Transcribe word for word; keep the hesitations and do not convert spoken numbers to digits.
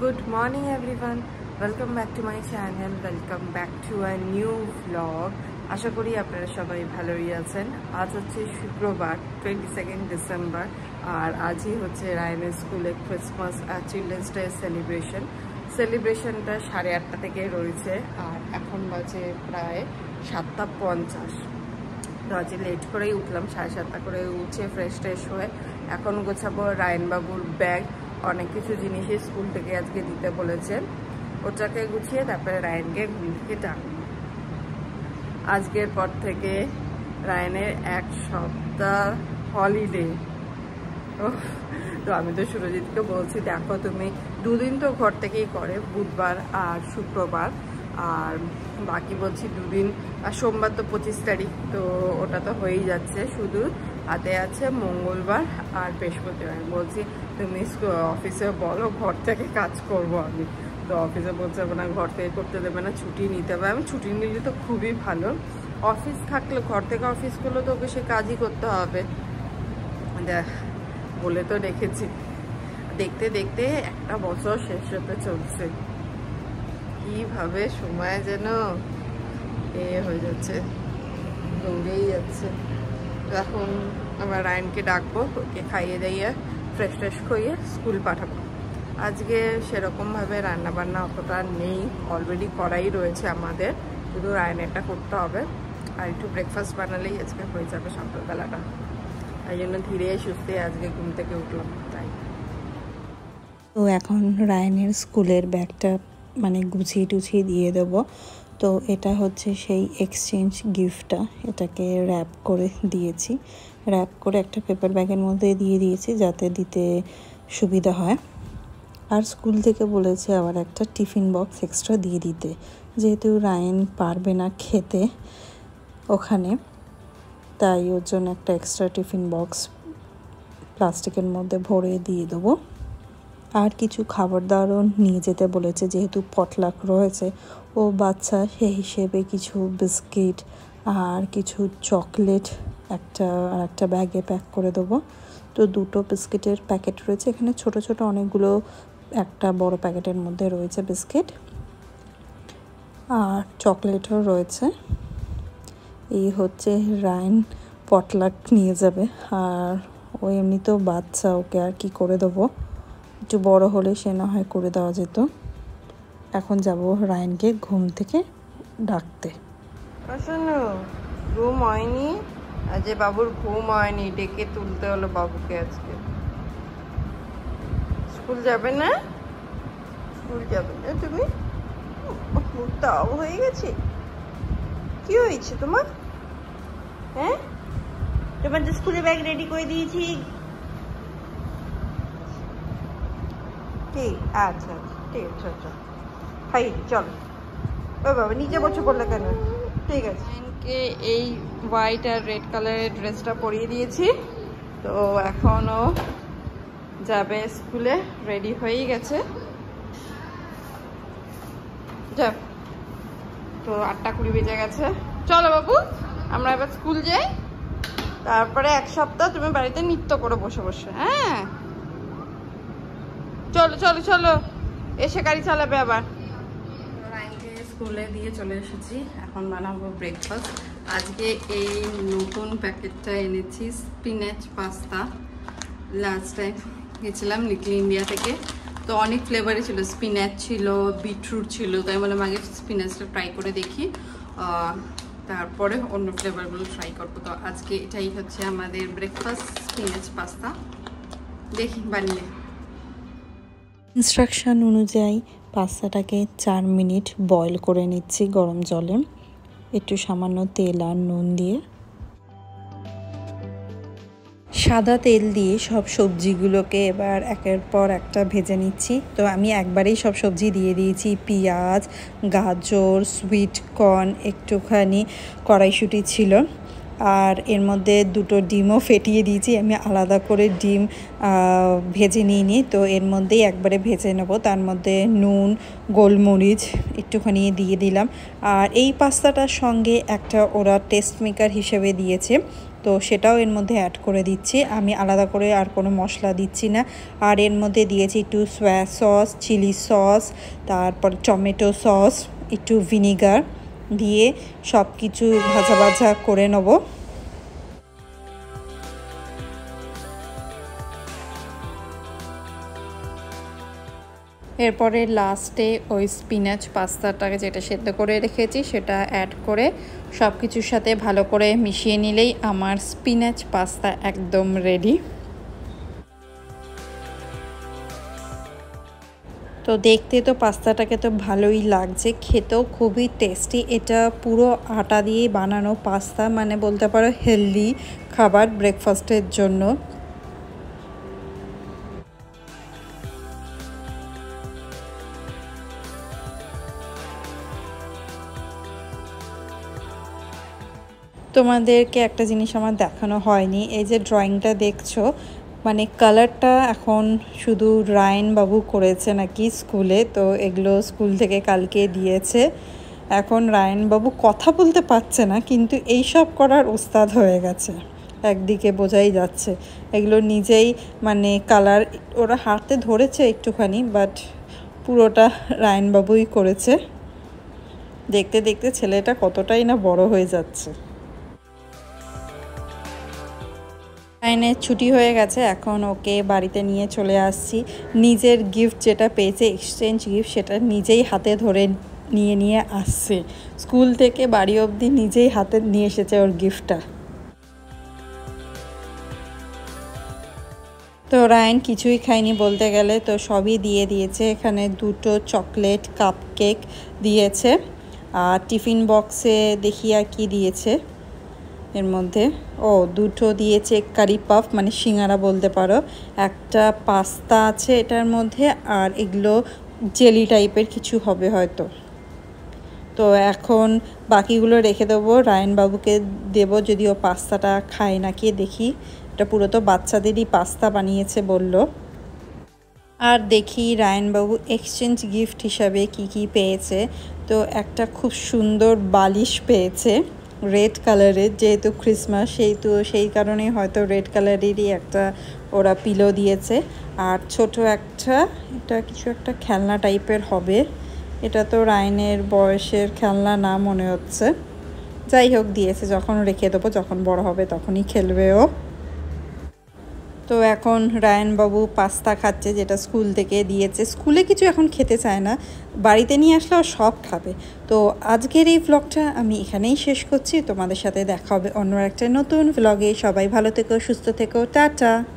Good morning everyone, welcome back to my channel, welcome back to a new vlog. আশা করি আপনারা সবাই ভালোই আছেন। আজ হচ্ছে শুক্রবার টোয়েন্টি সেকেন্ড ডিসেম্বর আর আজই হচ্ছে রায়নের স্কুলে ক্রিসমাস আর চিলড্রেন্স ডে সেলিব্রেশন। সেলিব্রেশনটা সাড়ে আটটা থেকে রয়েছে আর এখন বাজে প্রায় সাতটা পঞ্চাশ। তো আজ লেট করেই উঠলাম, সাড়ে সাতটা করে উঠে ফ্রেশ ট্রেশ হয়ে এখন গোছাবো রায়নবাবুর ব্যাগ। অনেক কিছু জিনিসই স্কুল থেকে আজকে দিতে বলেছেন, ওটাকে গুছিয়ে তারপরে রায়নকে ঘুম থেকে ডাকবো। আজকের পর থেকে রায়নের এক সপ্তাহ হলিডে। তো আমি তো সুরজিৎকে বলছি, দেখো তুমি দুদিন তো ঘর থেকেই করে, বুধবার আর শুক্রবার, আর বাকি বলছি দুদিন, আর সোমবার তো পঁচিশ তারিখ, তো ওটা তো হয়েই যাচ্ছে, শুধু হাতে আছে মঙ্গলবার আর বৃহস্পতিবার। বলছি তুমি অফিসে বলো ঘর থেকে কাজ করব আমি। তো অফিসে বলছে না, ঘর থেকে করতে দেবে না, ছুটি নিতে হবে। আমি ছুটি নিলে তো খুবই ভালো, অফিস থাকলে ঘর থেকে অফিস করলে তো ওকে সে কাজই করতে হবে। দেখ বলে তো রেখেছি, দেখতে দেখতে একটা বছর শেষ হতে চলছে, কিভাবে সময় যেন এ হয়ে যাচ্ছে, দৌড়েই যাচ্ছে। তো এখন আবার রায়নকে ডাকবো, ওকে খাইয়ে দিয়ে ফ্রেশ ফ্রেশ করিয়ে স্কুল পাঠাবো। আজকে সেরকমভাবে রান্নাবান্না অতটা নেই, অলরেডি করাই রয়েছে আমাদের, শুধু রায়নেরটা করতে হবে আর একটু ব্রেকফাস্ট বানালেই আজকে হয়ে যাবে সকালবেলাটা। তাই জন্য ধীরে সুস্থে আজকে ঘুম থেকে উঠলাম। তাই তো এখন রায়নের স্কুলের ব্যাগটা মানে গুছিয়ে টুছিয়ে দিয়ে দেবো। তো এটা হচ্ছে সেই এক্সচেঞ্জ গিফটটা, এটাকে র্যাপ করে দিয়েছি, র্যাপ করে একটা পেপার ব্যাগের মধ্যে দিয়ে দিয়েছি যাতে দিতে সুবিধা হয়। আর স্কুল থেকে বলেছে আবার একটা টিফিন বক্স এক্সট্রা দিয়ে দিতে, যেহেতু রায়ন পারবে না খেতে ওখানে, তাই ওর জন্য একটা এক্সট্রা টিফিন বক্স প্লাস্টিকের মধ্যে ভরে দিয়ে দেবো। আর কিছু খাবার দাবারও নিয়ে যেতে বলেছে, যেহেতু পটলাক রয়েছে, ও বাচ্চা সেই হিসেবে কিছু বিস্কিট আর কিছু চকলেট একটা আর একটা ব্যাগে প্যাক করে দেবো। তো দুটো বিস্কিটের প্যাকেট রয়েছে এখানে, ছোট ছোট অনেকগুলো, একটা বড় প্যাকেটের মধ্যে রয়েছে বিস্কিট আর চকলেটও রয়েছে। এই হচ্ছে রায়ন পটলাক নিয়ে যাবে, আর ও এমনিতেও বাচ্চা, ওকে আর কি করে দেবো, একটু বড় হলে সে না হয় করে দেওয়া যেত। এখন যাব রায়নকে ঘুম থেকে ডাকতে। শোনো, ঘুম হয়নি আজ, বাবুর ঘুম হয়নি, ডেকে তুলতে হলো বাবুকে। আজকে স্কুল যাবে না? স্কুল যাবে না তুমি? তাও হয়ে গেছে, কি হয়েছে তোমার? হ্যাঁ, তোমার তো স্কুলের ব্যাগ রেডি করে দিয়েছি। ঠিক আচ্ছা আচ্ছা, ঠিক আছে, আচ্ছা খাই চলো। ও বাবা নিচে বসে পড়লে কেন? ঠিক আছে, রায়নকে এই হোয়াইট আর রেড কালারের ড্রেসটা পরিয়ে দিয়েছি, তো এখনও যাবে স্কুলে, রেডি হয়েই গেছে। যা, তো আটটা কুড়ি বেজে গেছে, চলো বাবু আমরা এবার স্কুল যাই, তারপরে এক সপ্তাহ তুমি বাড়িতে নৃত্য করে বসে বসে। হ্যাঁ চলো চলো চলো, এসে গাড়ি চালাবে আবার। রায়নকে স্কুলে দিয়ে চলে এসেছি, এখন বানাবো ব্রেকফাস্ট। আজকে এই নতুন প্যাকেটটা এনেছি, স্পিনাচ পাস্তা। লাস্ট টাইম গেছিলাম লিটল ইন্ডিয়া থেকে, তো অনেক ফ্লেভারই ছিল, স্পিনাচ ছিল, বিটরুট ছিল, তাই বললাম আগে স্পিনাচটা ট্রাই করে দেখি, তারপরে অন্য ফ্লেভারগুলো ট্রাই করবো। তো আজকে এটাই হচ্ছে আমাদের ব্রেকফাস্ট, স্পিনাচ পাস্তা। দেখি বানিয়ে। ইনস্ট্রাকশন অনুযায়ী পাস্তাটাকে চার মিনিট বয়েল করে নিচ্ছি গরম জলে, একটু সামান্য তেল আর নুন দিয়ে। সাদা তেল দিয়ে সব সবজিগুলোকে এবার একের পর একটা ভেজে নিচ্ছি। তো আমি একবারেই সব সবজি দিয়ে দিয়েছি, পেঁয়াজ, গাজর, সুইট কর্ন, একটুখানি কড়াইশুঁটি ছিল, আর এর মধ্যে দুটো ডিমও ফেটিয়ে দিয়েছি। আমি আলাদা করে ডিম ভেজে নিইনি, তো এর মধ্যেই একবারে ভেজে নেব। তার মধ্যে নুন, গোলমরিচ একটুখানি দিয়ে দিলাম। আর এই পাস্তাটার সঙ্গে একটা ওরা টেস্ট মেকার হিসেবে দিয়েছে, তো সেটাও এর মধ্যে অ্যাড করে দিচ্ছি। আমি আলাদা করে আর কোনো মশলা দিচ্ছি না। আর এর মধ্যে দিয়েছি একটু সয়া সস, চিলি সস, তারপর টমেটো সস, একটু ভিনিগার দিয়ে সব কিছু ভাজা ভাজা করে নেব। এরপরে লাস্টে ওই স্পিনাচ পাস্তাটাকে যেটা সেদ্ধ করে রেখেছি সেটা অ্যাড করে সব কিছুর সাথে ভালো করে মিশিয়ে নিলেই আমার স্পিনাচ পাস্তা একদম রেডি। তো দেখতে তো পাস্তাটাকে তো ভালোই লাগছে, খেতেও খুবই টেস্টি। এটা পুরো আটা দিয়ে বানানো পাস্তা, মানে বলতে পারো হেলদি খাবার ব্রেকফাস্টের জন্য। তোমাদেরকে একটা জিনিস আমার দেখানো হয়নি, এই যে ড্রয়িংটা দেখছো, মানে কালারটা এখন শুধু রায়ন বাবু করেছে নাকি স্কুলে, তো এগুলো স্কুল থেকে কালকে দিয়েছে। এখন রায়ন বাবু কথা বলতে পারছে না, কিন্তু এই সব করার ওস্তাদ হয়ে গেছে, একদিকে বোঝাই যাচ্ছে। এগুলো নিজেই মানে কালার ওরা হাতে ধরেছে একটুখানি, বাট পুরোটা রায়ন বাবুই করেছে। দেখতে দেখতে ছেলেটা কতটাই না বড় হয়ে যাচ্ছে। রায়নের ছুটি হয়ে গেছে, এখন ওকে বাড়িতে নিয়ে চলে আসছি। নিজের গিফট যেটা পেয়েছে এক্সচেঞ্জ গিফট, সেটা নিজেই হাতে ধরে নিয়ে নিয়ে আসছে স্কুল থেকে বাড়ি অবধি, নিজেই হাতে নিয়ে এসেছে ওর গিফটটা। তো রায়ন কিছুই খায়নি বলতে গেলে, তো সবই দিয়ে দিয়েছে। এখানে দুটো চকলেট কাপ কেক দিয়েছে, আর টিফিন বক্সে দেখি আর কি দিয়েছে এর মধ্যে। ও দুটো দিয়েছে কারি পাফ, মানে সিঙ্গারা বলতে পারো। একটা পাস্তা আছে এটার মধ্যে, আর এগুলো জেলি টাইপের কিছু হবে হয়তো। তো এখন বাকিগুলো রেখে দেবো, রায়ন বাবুকে দেবো, যদিও পাস্তাটা খায় নাকি দেখি। এটা পুরো তো বাচ্চাদেরই পাস্তা বানিয়েছে বলল। আর দেখি রায়ন বাবু এক্সচেঞ্জ গিফট হিসাবে কি কি পেয়েছে। তো একটা খুব সুন্দর বালিশ পেয়েছে রেড কালারের, যেহেতু ক্রিসমাস সেহেতু সেই কারণেই হয়তো রেড কালারেরই একটা ওরা পিলো দিয়েছে। আর ছোট একটা, এটা কিছু একটা খেলনা টাইপের হবে, এটা তো রায়নের বয়সের খেলনা না মনে হচ্ছে। যাই হোক দিয়েছে, যখন রেখে দেবো, যখন বড় হবে তখনই খেলবে ও। তো এখন রায়ন বাবু পাস্তা খাচ্ছে, যেটা স্কুল থেকে দিয়েছে। স্কুলে কিছু এখন খেতে চায় না, বাড়িতে নিয়ে আসলেও সব খাবে। তো আজকের এই ভ্লগটা আমি এখানেই শেষ করছি। তোমাদের সাথে দেখা হবে অন্য একটা নতুন ভ্লগে। সবাই ভালো থেকো, সুস্থ থেকো, টাটা।